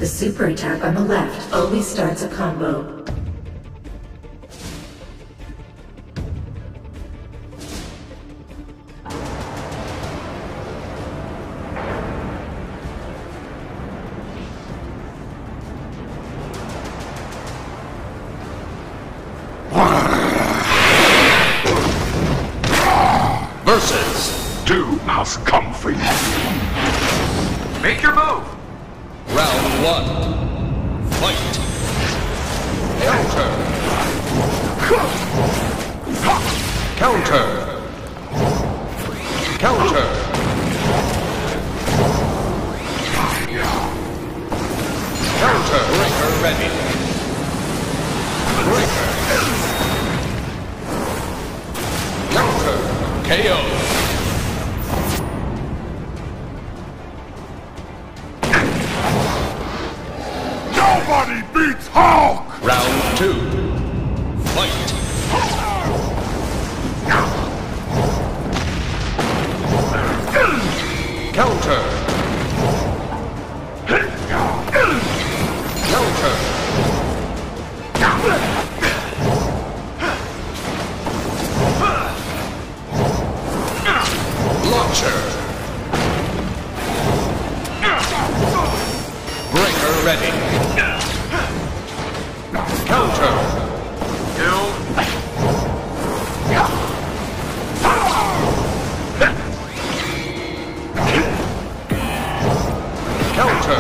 The super attack on the left always starts a combo. Versus. Doom has come for you. Make your move. Round 1. Fight. Counter. Counter. Counter. Counter. Breaker ready. Breaker. Counter. KO. Nobody beats Hulk! Round 2. Fight. Counter. Counter. Launcher. Breaker ready. Counter. Counter.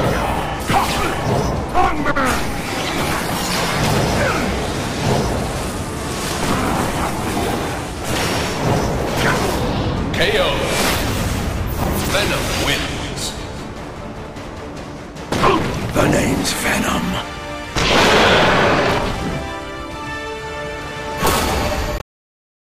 KO. Venom wins. The name's Venom.